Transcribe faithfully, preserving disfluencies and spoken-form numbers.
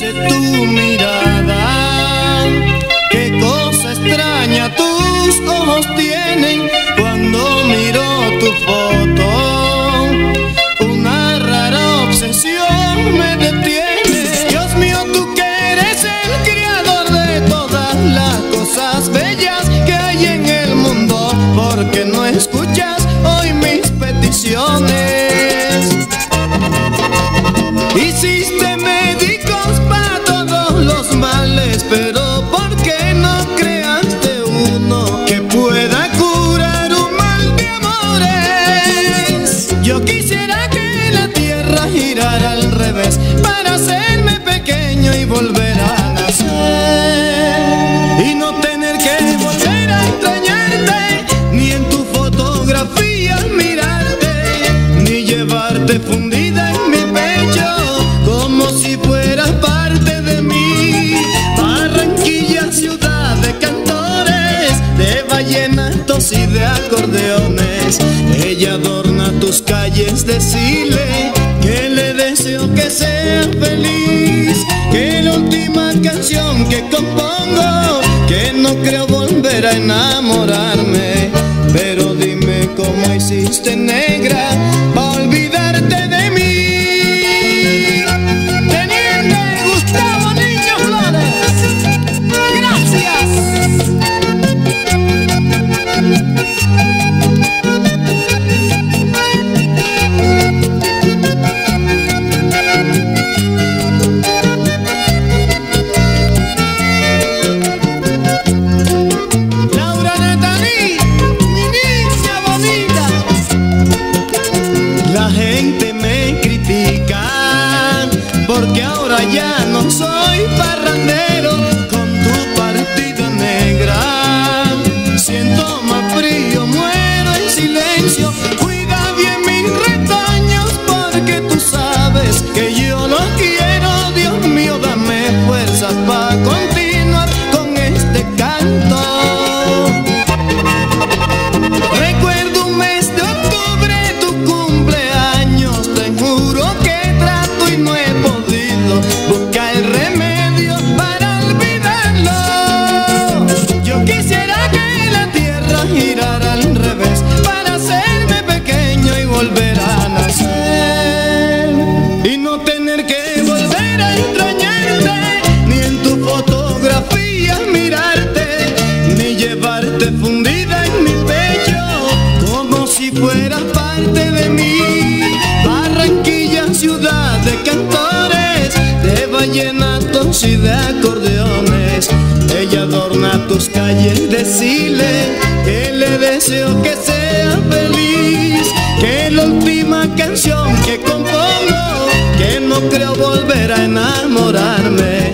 dice tu mirada, qué cosa extraña tus ojos tienen cuando miro tu foto. Una rara obsesión me detiene. Dios mío, tú que eres el creador de todas las cosas bellas que hay en el mundo, ¿por qué no escuchas hoy mis peticiones? Hiciste médicos para todos los males, pero ¿por qué no creaste uno que pueda curar un mal de amores? Yo quisiera que la tierra girara al revés para hacerme pequeño y volver a nacer, y no tener que volver a extrañarte, ni en tu fotografía mirarte, ni llevarte fundida en mi pecho como si fueras parte de mí. Barranquilla, ciudad de cantores, de vallenatos y de acordeones, ella adorna tus calles. Decirle que le deseo que sea feliz, que la última canción que compongo, que no creo volver a enamorarme. Pero dime cómo hiciste, negra, para olvidarte de mí. Teniente Gustavo Niño Flores, gracias. La gente me critica porque ahora ya no soy parrandero. Con tu partida, negra, siento más frío, muero en silencio. Cuida bien mis retoños porque tú sabes que yo los quiero. Dios mío, dame fuerzas para continuar con este canto. Recuerdo un mes de octubre, tu cumpleaños, te juro que trato y no he podido buscar el remedio para olvidarlo. Yo quisiera que la tierra girara al revés para hacerme pequeño y volver a nacer, y no tener que volver a extrañarte, ni en tu fotografía mirarte, ni llevarte fundida en mi pecho como si fueras parte de mí. Barranquilla, ciudad de cantores, de vallenatos y de acordeones, ella adorna tus calles. Decirle que le deseo que sea feliz, que la última canción que compongo, que no creo volver a enamorarme.